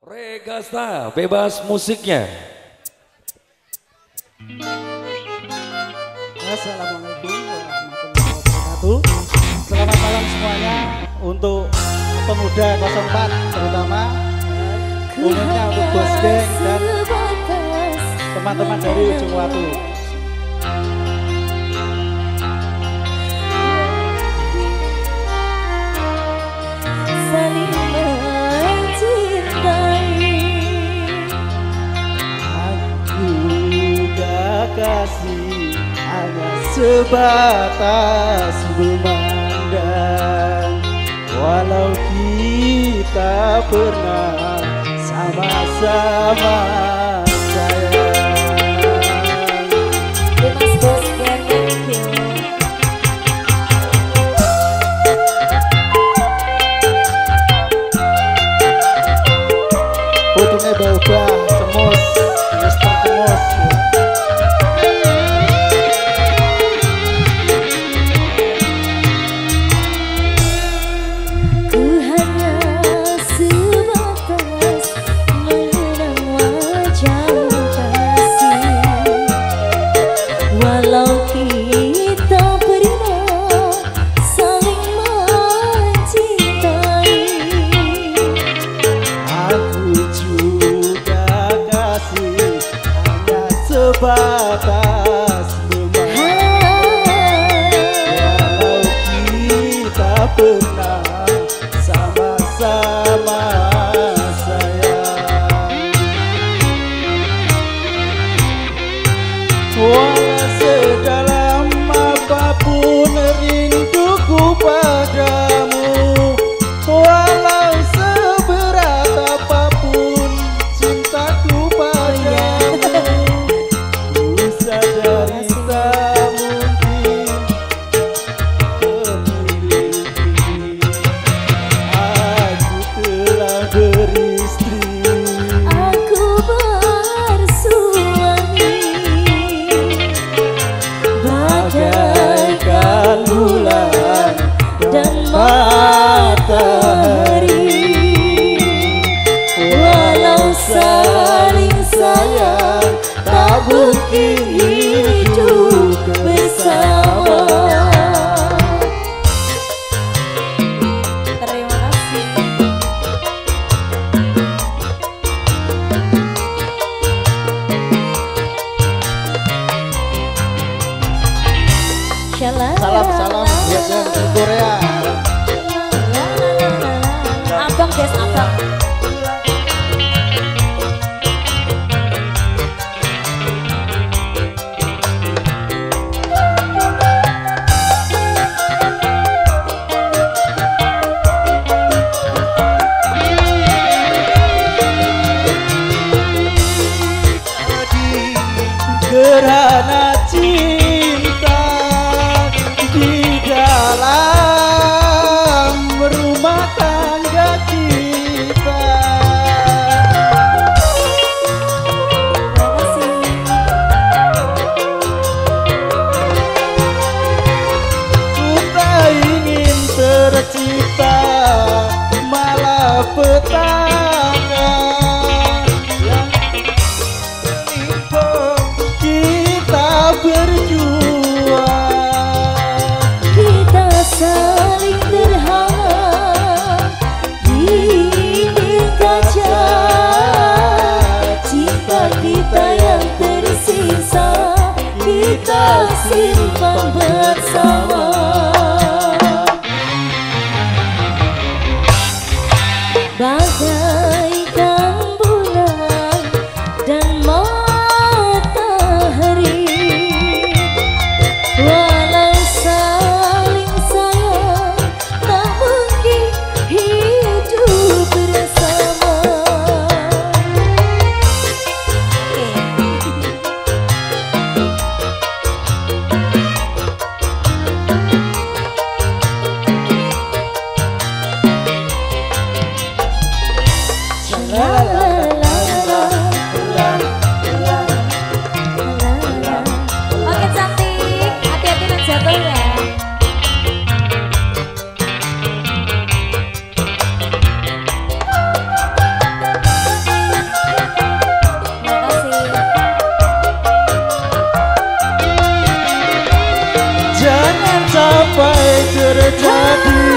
Regasta, bebas musiknya. Assalamualaikum warahmatullahi wabarakatuh. Selamat malam semuanya untuk pemuda 04 terutama umumnya untuk bos geng dan teman-teman dari ujung watu. Saling mencintai, Aku gak kasih hanya sebatas memandang, walau kita pernah sama-sama sayang. bebas bos geng, thank you. Putune bau-bau cemus, Mister Cemus. Ku hanya sebatas mengenang wajahmu kasih, walau kita pernah saling mencintai. Aku juga kasih hanya sebatas memandang, walau kita pernah sama-sama sayang. Walau sedalam apapun rinduku padamu, walau seberat apapun cintaku padamu, ku sadari tak mungkin memiliki. Aku telah beristri, Aku bersuami, bagaikan bulan dan matahari. Walau saling sayang, tak mungkin hidup bersama. Terima kasih. salam buat yang di Korea. Abang guys, abang. Jadi gerhana cinta di dalam rumah tangga kita. Terima kasih. Ku tak ingin tercipta malah petaka yang menimpa kita berjuang. Kita saling terhalang di dinding kaca. Cinta kita yang tersisa kita simpan bersama. Bagaikan bulan dan matahari, walau saling sayang, tak mungkin hidup bersama. Oke cantik, hati-hati nak jatuh ya. terjadi